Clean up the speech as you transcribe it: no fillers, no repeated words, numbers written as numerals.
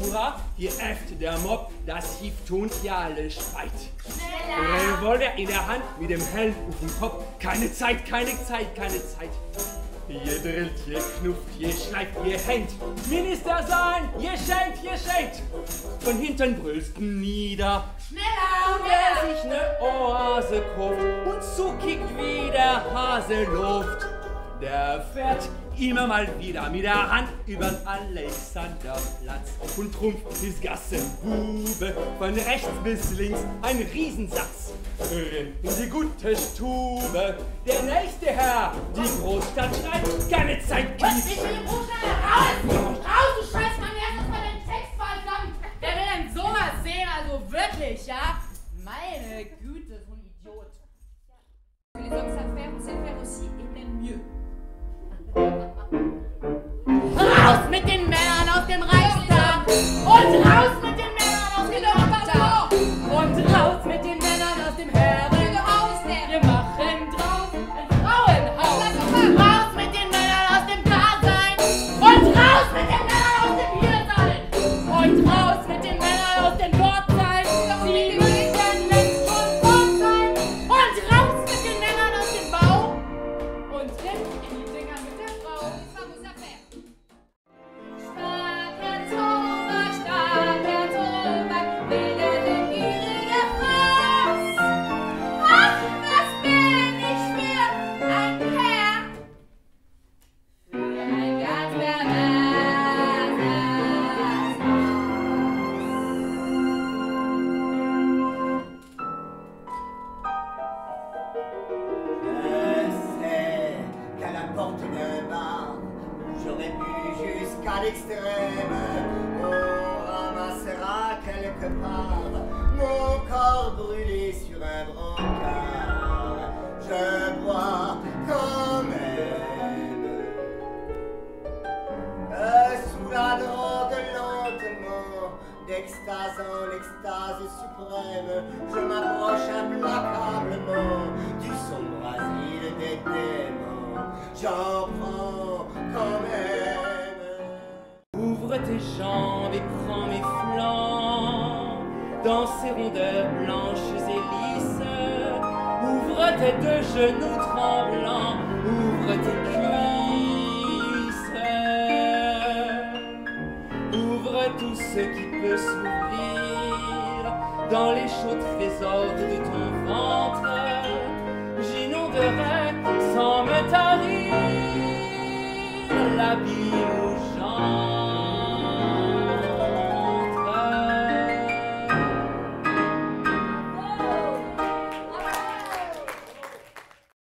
Hurra, hier äfft der Mob, das Hiefton ja alle schreit. Schneller! Revolver in der Hand, mit dem Helm auf dem Kopf. Keine Zeit, keine Zeit, keine Zeit. Ihr drillt, ihr knufft, ihr schleift, ihr hängt. Minister sein, ihr schenkt. Von hinten brüllst nieder. Schneller! Und wer sich ne Oase kauft und zukickt wie der Hase Luft, der fährt immer mal wieder mit der Hand übern Alexanderplatz und trumpft bis Gassenbube von rechts bis links ein Riesensatz. Rein in die gute Stube, der nächste Herr, die Großstadt schreit, keine Zeit, Was ist denn die Großstadt? Raus! Raus, du Scheißmann, lern uns mal deinen Text versammeln! Wer will denn sowas sehen, also wirklich, ja? Meine Güte, so ein Idiot. Les hommes savent faire, on sait le faire aussi et même mieux. Raus mit den Männern aus dem Reichstag! Und raus mit den Männern aus dem Landtag! Und raus mit den Männern aus dem Herrenhaus! Wir machen drauf ein Frauenhaus! Raus mit den Männern aus dem Dasein! Und raus mit den Männern aus dem Hiersein! Und raus mit den Männern aus dem Dortsein! Sie müssen längst schon fort sein! Und raus mit den Männern aus dem Bau! Und rein in die Dinger mit der Frau! Starker Tobak, bildet den gierige Fass. Ach, was bin ich für ein Herr, für ein ganz perverses Je sais qu'à la porte d'un bar, j'aurais bu jusqu'à l'extrême. On ramassera quelque part mon corps brûlé sur un brancard. Je bois quand même. Sous la drogue lentement, d'extase en extase suprême, je m'approche implacablement du sombre asile des démons. J'en prends quand même. Ouvre tes jambes et prends mes flancs dans ces rondeurs blanches et lisses. Ouvre tes deux genoux tremblants, ouvre tes cuisses. Ouvre tout ce qui peut s'ouvrir dans les chauds trésors de ton ventre. J'inonderai sans me tarir la bise.